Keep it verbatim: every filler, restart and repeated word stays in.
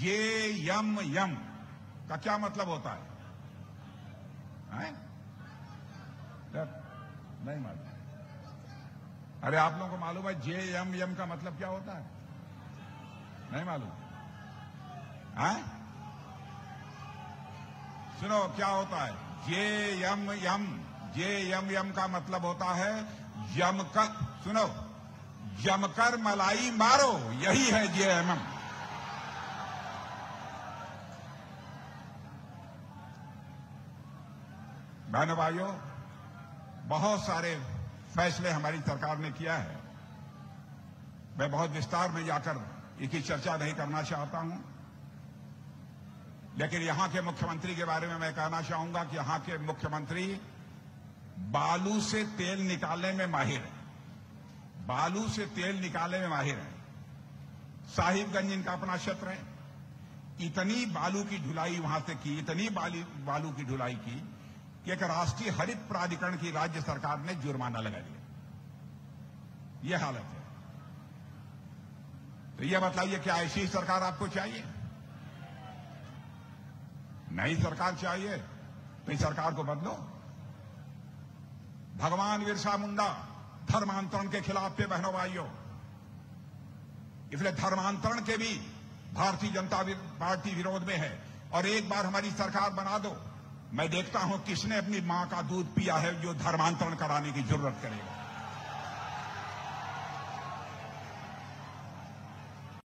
जे यम यम का क्या मतलब होता है, है? नहीं मालूम? अरे आप लोगों को मालूम है जे यम यम का मतलब क्या होता है? नहीं मालूम? है? सुनो क्या होता है जे यम यम। जे यम यम का मतलब होता है यमकर, सुनो, जमकर मलाई मारो, यही है जे यम यम। बहनों भाइयों, बहुत सारे फैसले हमारी सरकार ने किया है। मैं बहुत विस्तार में जाकर इसकी चर्चा नहीं करना चाहता हूं, लेकिन यहां के मुख्यमंत्री के बारे में मैं कहना चाहूंगा कि यहां के मुख्यमंत्री बालू से तेल निकालने में माहिर है। बालू से तेल निकालने में माहिर है। साहिबगंज इनका अपना क्षेत्र है। इतनी बालू की ढुलाई वहां से की, इतनी बालू की ढुलाई की कि एक राष्ट्रीय हरित प्राधिकरण की राज्य सरकार ने जुर्माना लगा दिया। यह हालत है। तो यह बताइए, क्या ऐसी सरकार आपको चाहिए? नई सरकार चाहिए तो इस सरकार को बदलो। भगवान बिरसा मुंडा धर्मांतरण के खिलाफ थे बहनों भाइयों, इसलिए धर्मांतरण के भी भारतीय जनता पार्टी विरोध में है। और एक बार हमारी सरकार बना दो, मैं देखता हूं किसने अपनी मां का दूध पिया है जो धर्मांतरण कराने की जरूरत करेगा।